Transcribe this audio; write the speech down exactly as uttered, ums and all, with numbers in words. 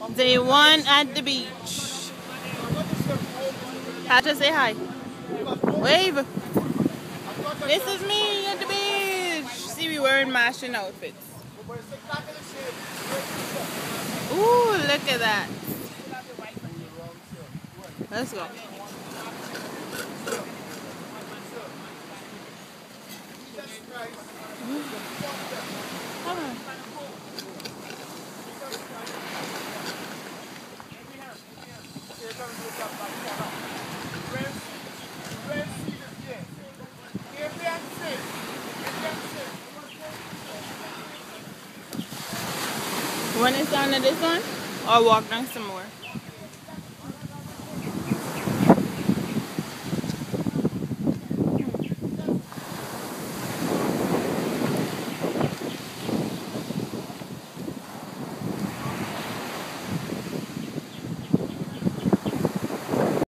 Day one at the beach. Kalsha, say hi. Wave. This is me at the beach. See, we wearing matching outfits. Ooh, look at that. Let's go. Come on. You want to down to this one or walk down some more?